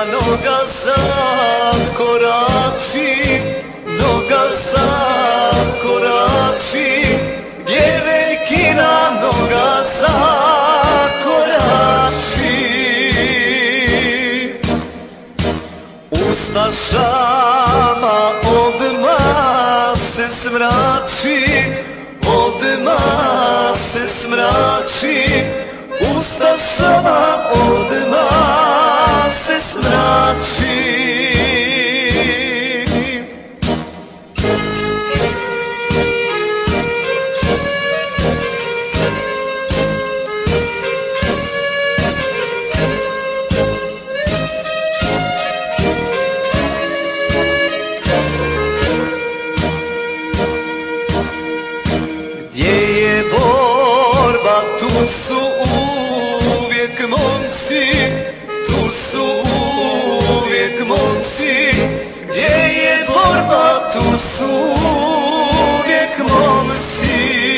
noga zakorači, noga zakorači, gdje velikina noga zakorači. Ustašama odmah se smrači, odmah se smrači, ustašama odmah se smrači. Gdje je borba, tu su uvijek momci, tu su uvijek momci. Gdje je borba, tu su uvijek momci.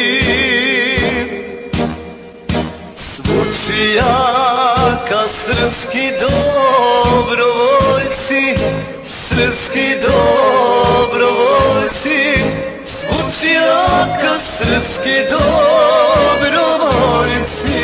Svučijaka, srpski dobrovoljci, srpski dobrovoljci. Svučijaka, srpski dobrovoljci.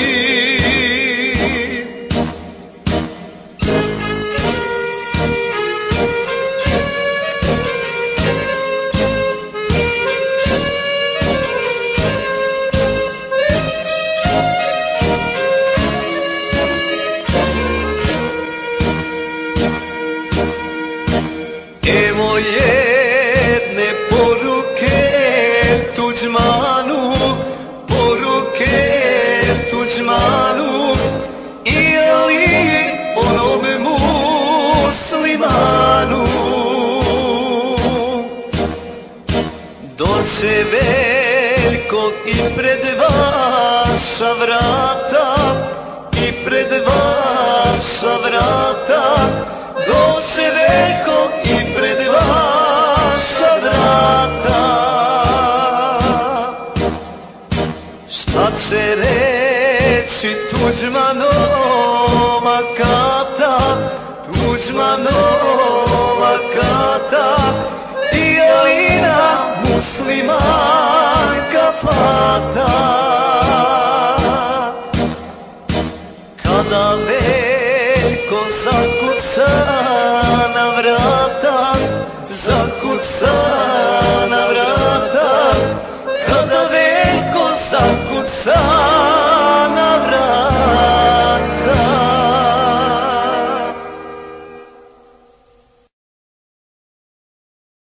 Evo jedne poruke Tuđmanu, poruke Tuđmanu i Ali onome muslimanu. Doće Veljko i pred vaša vrata, i pred vaša vrata. Doće Veljko i pred vaša vrata. Šta će reći Tuđmanova kata, Tuđmanova kata i Alina muslimanka Fata.